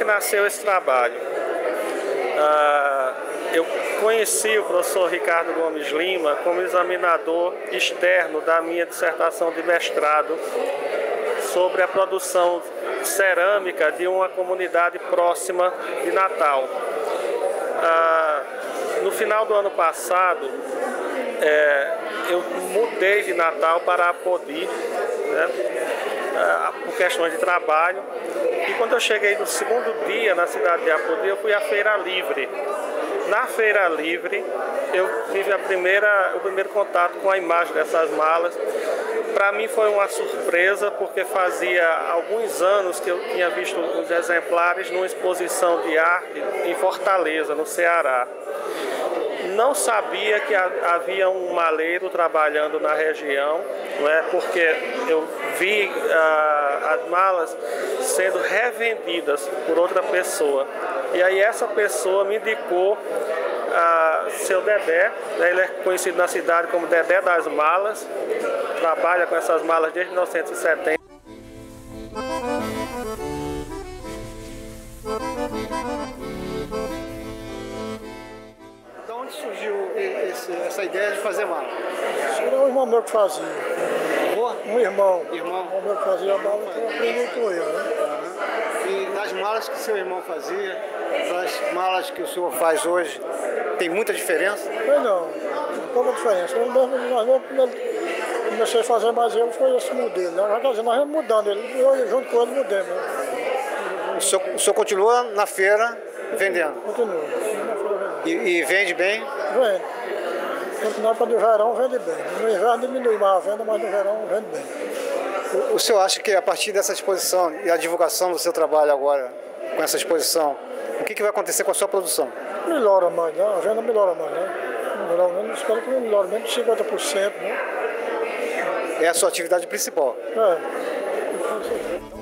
que nasceu esse trabalho? Eu conheci o professor Ricardo Gomes Lima como examinador externo da minha dissertação de mestrado sobre a produção cerâmica de uma comunidade próxima de Natal. No final do ano passado, eu mudei de Natal para Apodi, né, por questões de trabalho. E quando eu cheguei no segundo dia na cidade de Apodi, eu fui à Feira Livre. Na Feira Livre, eu tive o primeiro contato com a imagem dessas malas. Para mim foi uma surpresa, porque fazia alguns anos que eu tinha visto os exemplares numa exposição de arte em Fortaleza, no Ceará. Não sabia que havia um maleiro trabalhando na região, não é? Porque eu vi as malas sendo revendidas por outra pessoa. E aí essa pessoa me indicou seu Dedé, né? Ele é conhecido na cidade como Dedé das Malas, trabalha com essas malas desde 1970. De onde surgiu essa ideia de fazer mala? Isso era um irmão meu que fazia. Um irmão. Um irmão meu que fazia mala, então eu aprendi com ele, né? E das malas que seu irmão fazia, das malas que o senhor faz hoje, tem muita diferença? Não, pouca diferença. Eu mesmo comecei a fazer mais foi esse modelo, né? Quer dizer, nós vamos mudando ele, eu junto com ele mudei, né? O senhor continua na feira vendendo? Continua. E vende bem? Vende. Na época do verão vende bem. No inverno diminui mais a venda, mas no verão vende bem. O senhor acha que a partir dessa exposição e a divulgação do seu trabalho agora, com essa exposição, o que vai acontecer com a sua produção? Melhora mais, né? A venda melhora mais, né? Espero que melhore menos de 50%, né? É a sua atividade principal? É.